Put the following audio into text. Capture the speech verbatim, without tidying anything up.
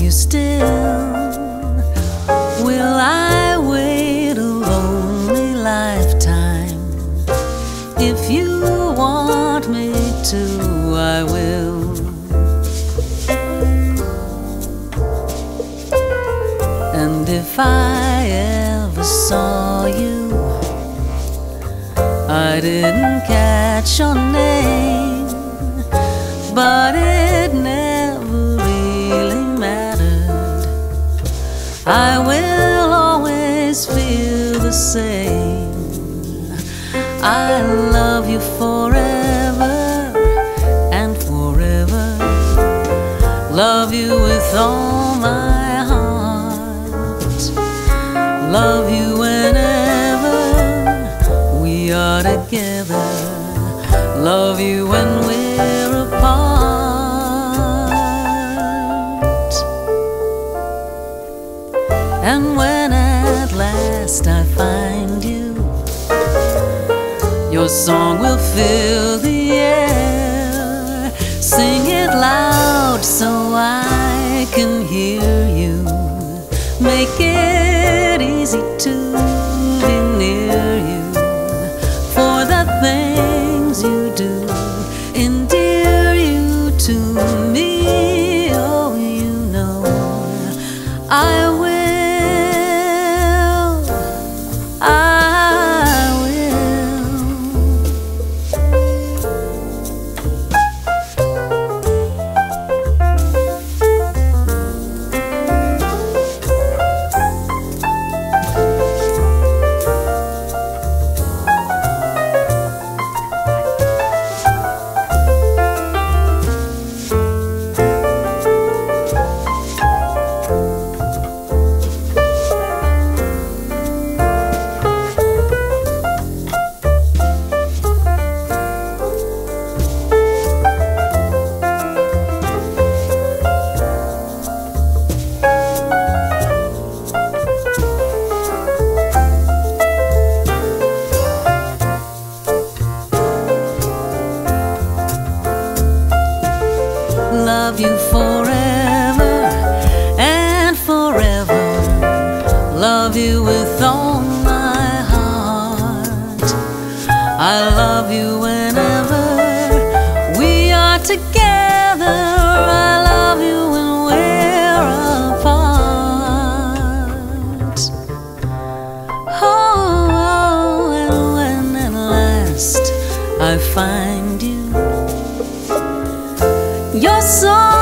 you still? Will I wait a lonely lifetime? If you want me to, I will. And if I ever saw you, I didn't catch your name, but it never really mattered. I will always feel the same. I love you forever and forever. Love you with all my heart. Love you whenever we are together. Love you when we're apart. And when at last I find you, your song will fill the air. Sing it loud so I can hear you. Make it easy to be near you. For the things you do endear you to me. Oh, you know I will. Love you forever and forever. Love you with all my heart. I love you whenever we are together. I love you when we're apart. Oh, and when at last I find you, your song